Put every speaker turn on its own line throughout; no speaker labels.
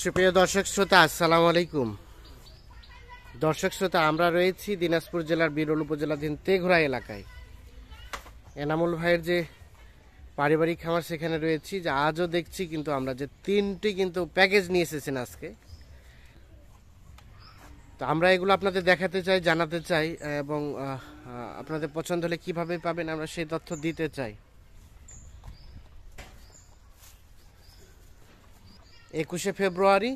সুপ্রিয় দর্শক শ্রোতা, আসসালামু আলাইকুম। দর্শক শ্রোতা, আমরা রয়েছি দিনাজপুর জেলার বিরল উপজেলাধীন তেঘরা এলাকায়। এনামুল ভাইয়ের যে পারিবারিক খামার, সেখানে রয়েছি। যে আজও দেখছি কিন্তু আমরা যে তিনটি কিন্তু প্যাকেজ নিয়ে এসেছেন আজকে। তো আমরা এগুলো আপনাদের দেখাতে চাই, জানাতে চাই, এবং আপনাদের পছন্দ হলে কীভাবে পাবেন আমরা সেই তথ্য দিতে চাই। 21শে ফেব্রুয়ারি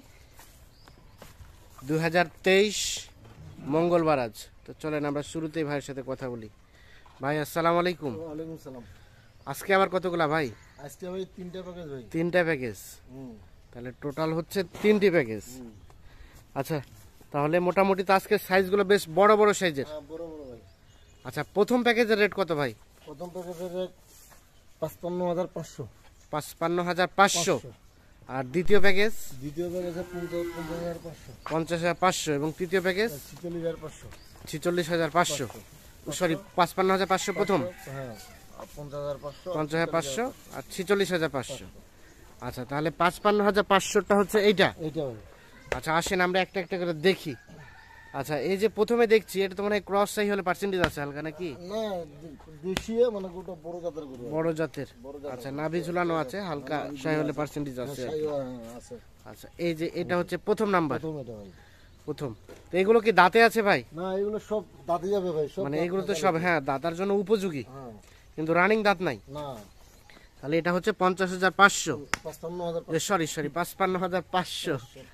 2023 মঙ্গলবার আজ। তো চলেন আমরা শুরুতেই ভাইয়ের সাথে কথা বলি। ভাই আসসালামু আলাইকুম।
ওয়ালাইকুম সালাম।
আজকে আবার কতগুলা ভাই?
আজকে ভাই তিনটা প্যাকেজ ভাই।
তিনটা প্যাকেজ, তাহলে টোটাল হচ্ছে তিনটি প্যাকেজ। আচ্ছা, তাহলে মোটামুটি তো আজকে সাইজগুলো বেশ বড় বড় সাইজের।
হ্যাঁ, বড় বড় ভাই।
আচ্ছা, প্রথম প্যাকেজের রেট কত ভাই?
প্রথম প্যাকেজের রেট 55,500।
55,500। আর দ্বিতীয় প্যাকেজ?
দ্বিতীয় প্যাকেজে 50,500।
50,500 এবং তৃতীয় প্যাকেজ
46,500।
46,500। সরি, 55,500 প্রথম,
হ্যাঁ, 50,500,
50,500 আর 46,500। আচ্ছা, তাহলে 55,500টা হচ্ছে এইটা।
এইটা ভাই।
আচ্ছা, আসেন আমরা একটা একটা করে দেখি। আচ্ছা, এই যে প্রথমে দেখছি, এটা তো মানে ক্রস সাই হলে পার্সেন্টেজ আছে হালকা নাকি?
না, দেশি মানে গোটা বড় জাতের গরু।
বড় জাতের। আচ্ছা, নাভি ঝুলানো আছে, হালকা সাই হলে পার্সেন্টেজ আছে।
আছে।
আচ্ছা, এই যে এটা হচ্ছে প্রথম নাম্বার।
প্রথম এটা ভাই।
প্রথম। তো এগুলো কি দাঁতে আছে ভাই?
না, এগুলো সব দাঁতে যাবে ভাই, সব
মানে এগুলো তো সব, হ্যাঁ, দাঁতার জন্য উপযোগী,
হ্যাঁ,
কিন্তু রানিং দাঁত নাই।
না।
তাহলে এটা হচ্ছে 50,500।
55,500।
সরি, 55,500।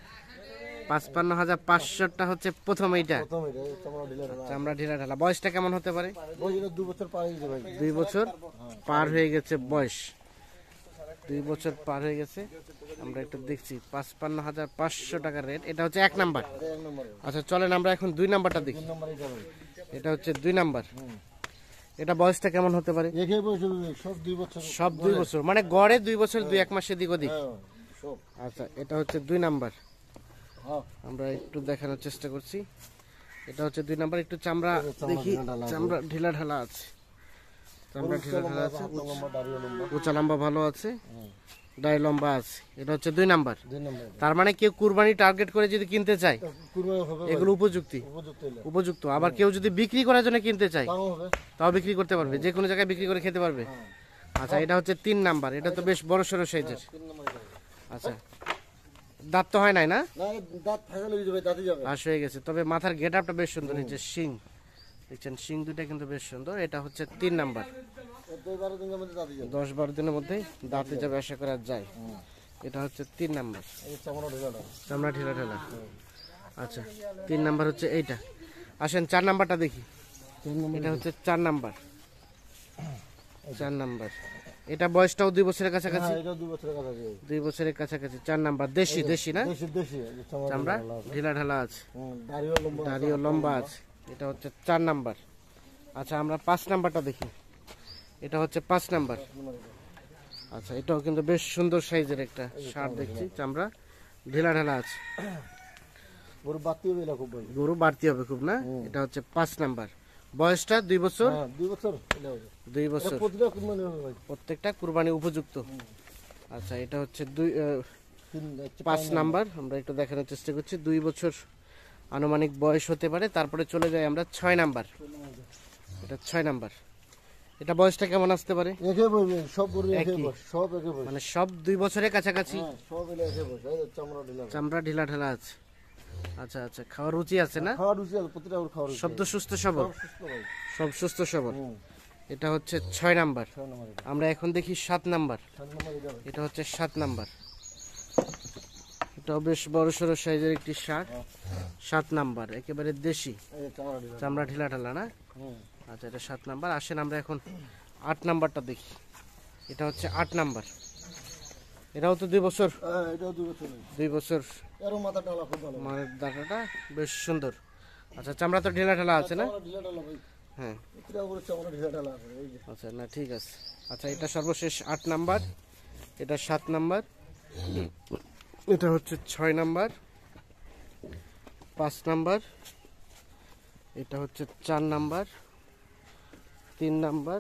55,500টা হচ্ছে প্রথম এইটা।
প্রথম এটা চামড়া ঢিলা ঢালা।
চামড়া ঢিলা ঢালা। বয়সটা কেমন হতে পারে?
বয়স এটা 2 বছর পার হয়ে গেছে ভাই।
2 বছর পার হয়ে গেছে বয়স। 2 বছর পার হয়ে গেছে। আমরা একটু দেখছি 55,500 টাকার রেট। এটা হচ্ছে 1 নাম্বার।
এটা এক নম্বরে।
আচ্ছা, চলেন আমরা এখন 2 নাম্বারটা দেখি।
3 নম্বরে এটা ভাই।
এটা হচ্ছে 2 নাম্বার। এটা বয়সটা কেমন হতে পারে?
একই বয়স হবে ভাই, সব 2 বছর।
সব 2 বছর, মানে গড়ে 2 বছর 2-1 মাস এদিক ওদিক।
হ্যাঁ, সব।
আচ্ছা, এটা হচ্ছে 2 নাম্বার।
হ্যাঁ,
আমরা একটু দেখানোর চেষ্টা করছি। এটা হচ্ছে 2 নাম্বার। একটু চামড়া
চামড়া
দেখি।
ঢিলা ঢালা।
চামড়া ঢিলা ঢালা আছে। চামড়া ঢিলা ঢালা আছে।
লম্বা দাড়িও লম্বা।
উঁচা লম্বা ভালো আছে, দাড়ি লম্বা আছে। এটা হচ্ছে 2 নাম্বার।
2 নম্বরে।
তার মানে কেউ কুরবানি টার্গেট করে যদি কিনতে চায়,
কুরবানি হবে ভাই।
এগুলো উপযুক্তি,
উপযুক্ত হইলে
উপযুক্ত। আবার কেউ যদি বিক্রি করার জন্য কিনতে চায়,
তাও হবে।
তাও বিক্রি করতে পারবে, যে কোনো জায়গায় বিক্রি করে খেতে পারবে। আচ্ছা, এটা হচ্ছে 3 নাম্বার। এটা তো বেশ বড় সড়ো সাইজের।
3 নম্বরে এটা ভাই।
আচ্ছা, দাঁত তো হয় নাই না?
না, দাঁত ফাঁকা লেগে যাবে, দাঁতে যাবে।
পাশ হয়ে গেছে, তবে মাথার গেট আপটা বেশ সুন্দর। এই যে শিং দেখছেন, শিং দুটা কিন্তু বেশ সুন্দর। এটা হচ্ছে 3 নাম্বার।
10-12 দিনের মধ্যে দাঁতে যাবে।
10-12 দিনের মধ্যে দাঁতে যাবে, আশা করা যায়। এটা হচ্ছে 3 নাম্বার।
এই চামড়া ঢিলা ঢালা।
চামড়া ঢিলা ঢালা। আচ্ছা, 3 নাম্বার হচ্ছে এইটা। আসেন 4 নাম্বারটা দেখি।
3 নম্বরে।
এটা হচ্ছে 4 নাম্বার। 4 নাম্বার। এটা বয়সটাও 2 বছরের কাছাকাছি।
হ্যাঁ, এটা 2 বছরের কথা আছে।
2 বছরের কাছাকাছি। 4 নাম্বার। দেশি, দেশি না?
দেশি দেশি, এই যে চামড়া
চামড়া
ঢিলা ঢালা আছে।
ঢিলা ঢালা আছে,
দাড়িও লম্বা।
দাড়িও লম্বা আছে। এটা হচ্ছে 4 নাম্বার। আচ্ছা, আমরা 5 নাম্বারটা দেখি। এটা হচ্ছে 5 নাম্বার। আচ্ছা, এটাও কিন্তু বেশ সুন্দর সাইজের একটা ষাঁড় দেখছি। চামড়া ঢিলা ঢালা আছে।
গরু বাতি হবে এলা খুব ভাই।
গরু বাড়তি হবে খুব না? এটা হচ্ছে 5 নাম্বার। বয়সটা 2 বছর।
হ্যাঁ, 2 বছর এলা হবে।
2
এটা
বছর।
প্রতিটা কুরবানি হবে ভাই।
প্রত্যেকটা কুরবানি উপযুক্ত। আচ্ছা, এটা হচ্ছে 5
5
নাম্বার। আমরা একটু দেখানোর চেষ্টা করছি। 2 বছর আনুমানিক বয়স হতে পারে। তারপরে চলে যাই আমরা 6 নাম্বার। এটা 6 নাম্বার। এটা বয়সটা কেমন আসতে পারে?
একই বয়স, সব গরু একই
একই।
বয়স, সব একই বয়স।
মানে সব 2 বছরের কাছাকাছি।
হ্যাঁ, সব এলা একই বয়স। এই যে চামড়া ঢিলা ঢালা।
চামড়া ঢিলা ঢালা আছে। আচ্ছা আচ্ছা, খাওয়ার রুচি আছে না?
খাওয়া রুচি আছে, প্রতিটা গরু খাওয়া রুচি।
সব তো সুস্থ সবল,
সব সুস্থ ভাই।
সব সুস্থ সবল।
হুম,
এটা হচ্ছে 6 নাম্বার।
6 নম্বরে এটা।
আমরা এখন দেখি 7 নাম্বার।
7 নম্বরে এটা ভাই।
এটা হচ্ছে 7 নাম্বার। এটাও বেশ বড় সড়ো সাইজের একটি ষাঁড়। 7 নাম্বার, একেবারে দেশি,
এই যে চামড়া ঢিলা।
চামড়া ঢিলা ঢালা না?
হুম,
আচ্ছা, এটা 7 নাম্বার। আসেন আমরা এখন 8 নাম্বারটা দেখি। এটা হচ্ছে 8 নাম্বার। এটাও তো 2 বছর।
হ্যাঁ, এটাও 2 বছর।
2 বছর।
এরও মাথা ডালা খুব ভালো।
মানের দাঁড়াটা বেশ সুন্দর। আচ্ছা, চামড়া তো ঢিলা ঢালা আছে না?
চামড়া ঢিলা ঢালা ভাই।
হ্যাঁ।
প্রতিটা গরু চামড়া ঢিলা ঢালা আছে, এই যে।
আচ্ছা, না ঠিক আছে। আচ্ছা, এটা সর্বশেষ 8 নাম্বার। এটা 7 নাম্বার। এটা হচ্ছে 6 নাম্বার, 5 নাম্বার। এটা হচ্ছে 4 নাম্বার, 3 নাম্বার।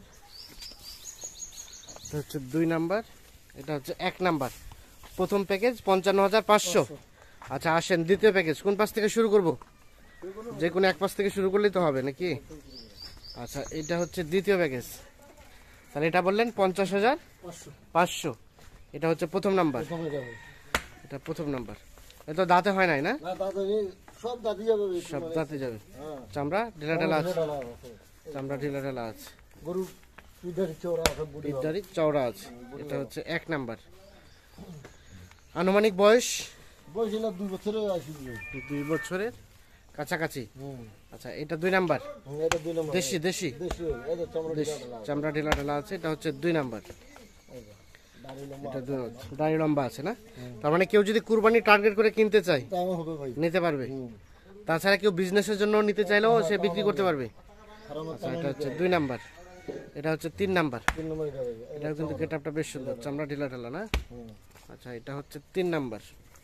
এটা হচ্ছে 2 নাম্বার। এটা হচ্ছে 1 নাম্বার। প্রথম প্যাকেজ 55,500। আচ্ছা আসেন দ্বিতীয় প্যাকেজ, কোন পাশ থেকে শুরু করব? যে কোনো এক পাশ থেকে শুরু করলেই তো হবে নাকি? আচ্ছা এটা হচ্ছে দ্বিতীয় প্যাকেজ, তাহলে এটা বললেন 50,500।
500
এটা হচ্ছে প্রথম নাম্বার,
প্রথম এটা ভাই।
এটা প্রথম নাম্বার। এটা দাঁতে হয় নাই না?
না দাদা এই সব দাদি যাবে এই
সব
মানে-
দাঁতে যাবে।
হ্যাঁ
চামড়া ঢিলা ঢালা আছে,
ঢালা আছে।
চামড়া ঢিলা ঢালা আছে,
গরু পিঠারি চওড়া আছে বুড়ি ভালো।
পিঠদারি চওড়া আছে। এটা হচ্ছে এক নাম্বার। আনুমানিক বয়স
বয়স না 2 বছরে আসবে।
2 বছরের কাছাকাছি।
হুম
আচ্ছা এটা 2 নাম্বার,
এটা 2 নম্বর
দেশি দেশি
দেশি এটা চামড়া
দেশি
ঢালা আছে।
চামড়া ঢিলা ঢালা আছে। এটা হচ্ছে 2 নাম্বার।
এই যে, দাড়ি লম্বা
এটা দাড়ি লম্বা আছে না? তার মানে কেউ যদি কুরবানি টার্গেট করে কিনতে চায়
দাম হবে ভাই।
নিতে পারবে।
হুম
তাছাড়া কেউ বিজনেসের জন্য নিতে চাইলেও সে বিক্রি করতে পারবে।
কারণ
আচ্ছা এটা হচ্ছে 2 নাম্বার। এটা হচ্ছে 3 নাম্বার।
3 নম্বর এটা ভাই।
এটাও কিন্তু গেটআপটা বেশ সুন্দর, চামড়া ঢিলা ঢালা না?
হুম
আচ্ছা এটা হচ্ছে 3 নাম্বার।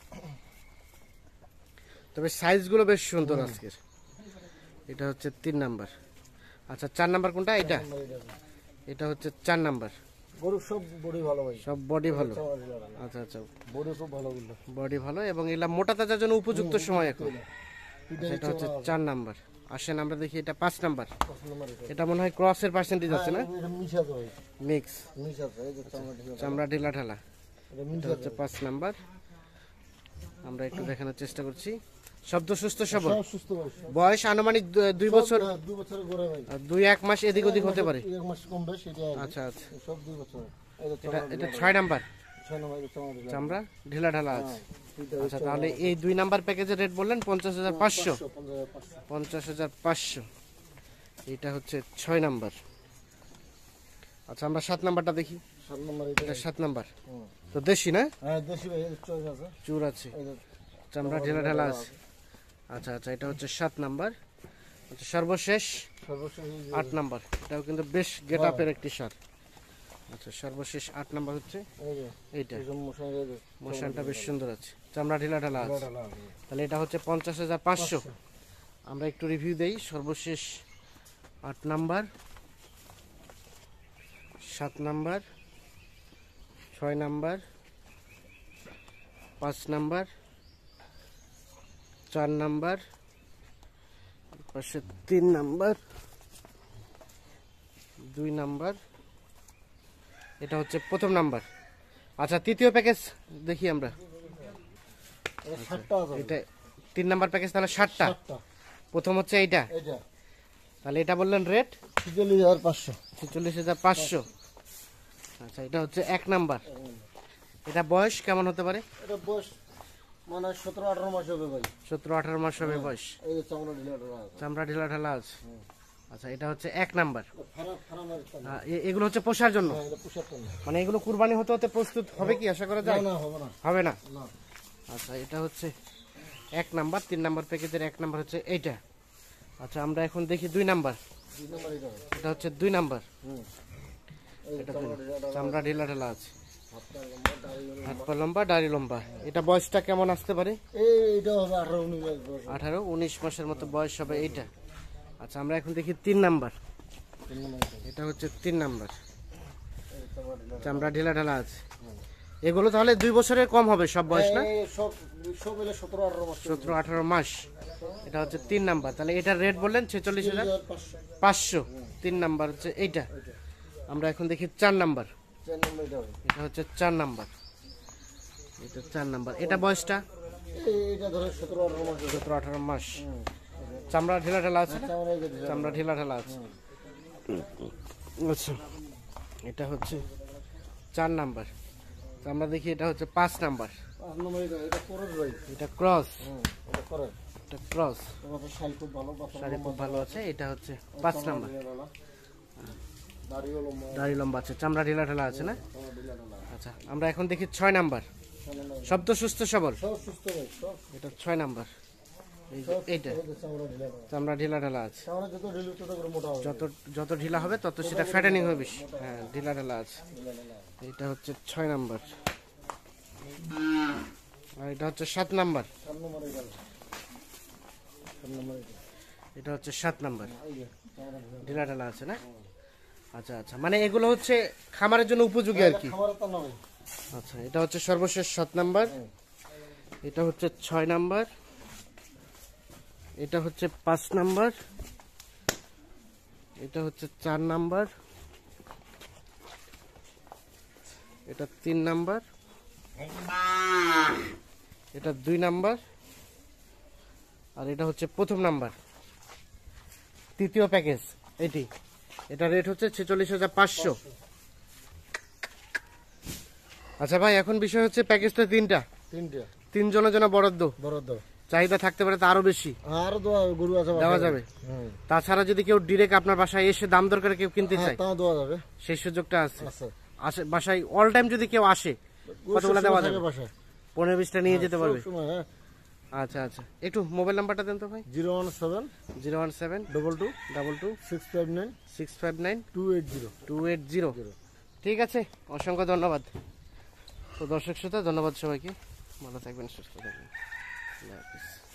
তবে সাইজগুলো বেশ সুন্দর আজকের। এটা হচ্ছে 3 নাম্বার। আচ্ছা 4 নাম্বার কোনটা? এটা
নম্বর এটা ভাই।
এটা হচ্ছে 4 নাম্বার।
গরু সব বডি ভালো ভাই।
সব বডি ভালো।
চামড়া ঢালা।
আচ্ছা আচ্ছা
বডি খুব ভালো বললো।
বডি ভালো এবং এগুলা মোটা তাজার জন্য উপযুক্ত সময় এখন।
পিঠারি
এটা হচ্ছে
চওড়া
4 নাম্বার। আসেন আমরা দেখি এটা 5 নাম্বার।
5 নম্বর এটা।
এটা মনে হয় ক্রসের পার্সেন্টেজ আছে না?
এটা মিশা তো ভাই।
মিক্স
মিশা আছে এই যে চামড়া ঢালা।
চামড়া ঢিলা ঢালা।
এটা
এটা
মিশা
হচ্ছে 5 নাম্বার। আমরা একটু দেখানোর চেষ্টা করছি। শব্দ সুস্থ সবল।
সব সুস্থ ভাই।
বয়স আনুমানিক 2 বছর,
2 বছরের গড়ে ভাই।
2-1 মাস এদিক ওদিক হতে পারে।
1 মাস কম বেশ এটা আর কি।
আচ্ছা আচ্ছা
সব 2 বছর। এই যে
এটা
চামড়া
এটা 6 নাম্বার।
6 নম্বর এটা চামড়া ঢালা।
চামড়া ঢিলা ঢালা আছে।
পিঠারি
আচ্ছা তাহলে এই 2 নাম্বার প্যাকেজের রেট বললেন 50,500।
500
50,500। এটা হচ্ছে 6 নাম্বার। আচ্ছা আমরা 7 নাম্বারটা দেখি।
7 নম্বর এটা।
এটা 7 নাম্বার।
হুম।
তো দেশি না?
হ্যাঁ দেশি ভাই এর চয়েস আছে।
চুর আছে,
এই যে
চামড়া ঢিলা ঢালা আছে। আচ্ছা আচ্ছা এটা হচ্ছে 7 নাম্বার। আচ্ছা সর্বশেষ
সর্বশেষ এই যে
8 নাম্বার। এটাও কিন্তু বেশ গেটআপের একটি সার। আচ্ছা সর্বশেষ 8 নাম্বার হচ্ছে
এই যে
এইটা।
এই যে মশাই এই যে
মোশনটা বেশ সুন্দর আছে, চামড়া ঢিলা ঢালা আছে।
ঢালা আছে।
তাহলে এটা হচ্ছে 50,500। আমরা একটু রিভিউ দেই। সর্বশেষ 8 number, 7 number, 6 number, 5 number, 4 number, পাশে 3 নাম্বার, 2 নাম্বার। এটা হচ্ছে প্রথম নাম্বার। আচ্ছা তৃতীয় প্যাকেজ দেখি আমরা।
এটা 60টা আছে।
এটা 3 নাম্বার প্যাকেজ, তাহলে 60টা।
60টা।
প্রথম হচ্ছে এইটা,
এটা
তাহলে এটা বললেন রেট
46,500।
46,500। আচ্ছা এটা হচ্ছে 1 নাম্বার। এটা বয়স কেমন হতে পারে?
এটা বয়স মানে 17-18 মাস হবে ভাই।
17-18 মাস হবে বয়স।
এই যে চামড়া ঢিলা ঢালা আছে।
চামড়া ঢিলা ঢালা আছে। আচ্ছা এটা হচ্ছে 1 নাম্বার।
ফারামের চামড়া।
এগুলো হচ্ছে পোষার জন্য,
হ্যাঁ এটা পোশাক না।
মানে এগুলো কুরবানি হতে হতে প্রস্তুত হবে কি আশা করা যায়?
না হবে না।
হবে না।
না।
আচ্ছা এটা হচ্ছে 1 নাম্বার। 3 নাম্বার প্যাকেজের 1 নাম্বার হচ্ছে এইটা। আচ্ছা আমরা এখন দেখি 2 নাম্বার।
2 নম্বর এটা ভাই।
এটা হচ্ছে 2 নাম্বার।
হুম। এই যে
এটা
চামড়া ঢিলা ঢালা।
চামড়া ঢিলা ঢালা আছে,
হাতটা লম্বা দাড়ি লম্বা।
হাত পা লম্বা, দাড়ি লম্বা। এটা বয়সটা কেমন আসতে পারে?
এইটা হবে 18-19 মাস বয়স।
18-19 মাসের মতো বয়স হবে এইটা। আচ্ছা আমরা এখন দেখি 3 নাম্বার।
3 নম্বর এটা।
এটা হচ্ছে 3 নাম্বার।
এই চামড়া ঢিলা ঢালা।
চামড়া ঢিলা ঢালা আছে। এগুলো তাহলে 2 বছরের কম হবে সব বয়স না?
এই সব সব এলে 17-18 মাস।
17-18 মাস। এটা হচ্ছে 3 নাম্বার। তাহলে এটার রেট বললেন 46,500।
500।
3 নাম্বার হচ্ছে এইটা। আমরা এখন দেখি 4 নাম্বার।
4 নম্বর এটা ভাই।
এটা হচ্ছে 4 নাম্বার। এটা 4 নাম্বার। এটা বয়সটা
এইটা ধরে 17-18 মাস হবে।
17-18 মাস।
হুম।
চামড়া ঢিলা ঢালা আছে না?
চামড়া এই যে ঢিলা।
চামড়া ঢিলা ঢালা আছে। আচ্ছা এটা হচ্ছে 4 নাম্বার। তো আমরা দেখি এটা হচ্ছে 5 নাম্বার।
5 নম্বর এটা। এটা করস ভাই।
এটা ক্রস,
হুম। এটা করে।
এটা ক্রস।
তোমার শাল খুব ভালো পাতা।
শাড়ি খুব ভালো আছে। এটা হচ্ছে 5 নাম্বার।
দাড়িও লম্বা।
দাড়ি লম্বা আছে, চামড়া ঢিলা ঢালা আছে না?
চামড়া ঢিলা ঢালা।
আচ্ছা আমরা এখন দেখি 6 নাম্বার।
6 নম্বর।
শব্দ সুস্থ সবল।
সব সুস্থ ভাই। সব
এটা 6 নাম্বার। এই যে এইটা
এই যে চামড়া ঢিলা ঢালা।
চামড়া ঢিলা ঢালা আছে।
চামড়া যত ঢিলু তত করে মোটা হবে।
যত যত ঢিলা হবে তত সেটা ফ্যাটেনিং হবে বেশি। হ্যাঁ ঢিলা ঢালা আছে।
ঢিলা ঢালা।
এটা হচ্ছে 6 নাম্বার। আর এটা হচ্ছে 7 নাম্বার।
4 নম্বর এটা। 4 নম্বর এটা।
এটা হচ্ছে 7 নাম্বার।
এই যে চামড়া ঢিলা।
ঢিলা ঢালা আছে না? আচ্ছা আচ্ছা মানে এগুলো হচ্ছে খামারের জন্য উপযোগী আর কি।
খামারে তো না ভাই।
আচ্ছা এটা হচ্ছে সর্বশেষ 7 নাম্বার। এটা হচ্ছে 6 নাম্বার, এটা হচ্ছে 5 নাম্বার, এটা হচ্ছে 4 নাম্বার, এটা 3 নাম্বার, এটা 2 নাম্বার, আর এটা হচ্ছে প্রথম নাম্বার, তৃতীয় প্যাকেজ এটি। এটা রেট হচ্ছে 46,500। আচ্ছা ভাই, এখন বিষয় হচ্ছে প্যাকেজটা তিনটা, তিনজনের জন্য বরাদ্দ, চাহিদা থাকতে পারে তা আরো বেশি,
আরো গরু আছে
দেওয়া যাবে। তাছাড়া যদি কেউ ডিরেক্ট আপনার বাসায় এসে দাম দর করে কেউ কিনতে চায়,
তাও দেওয়া যাবে,
সেই সুযোগটা আছে। আসে বাসায় অল টাইম যদি কেউ আসে, কতগুলো দেওয়া যাবে? 15-20টা নিয়ে যেতে পারবে। আচ্ছা আচ্ছা, একটু মোবাইল নাম্বারটা দেন তো ভাই।
017
017
22 659
659
280।
280। ঠিক আছে, অসংখ্য ধন্যবাদ। তো দর্শক শ্রোতা, ধন্যবাদ সবাইকে, ভালো থাকবেন, সুস্থ থাকবেন, আল্লাহ হাফেজ।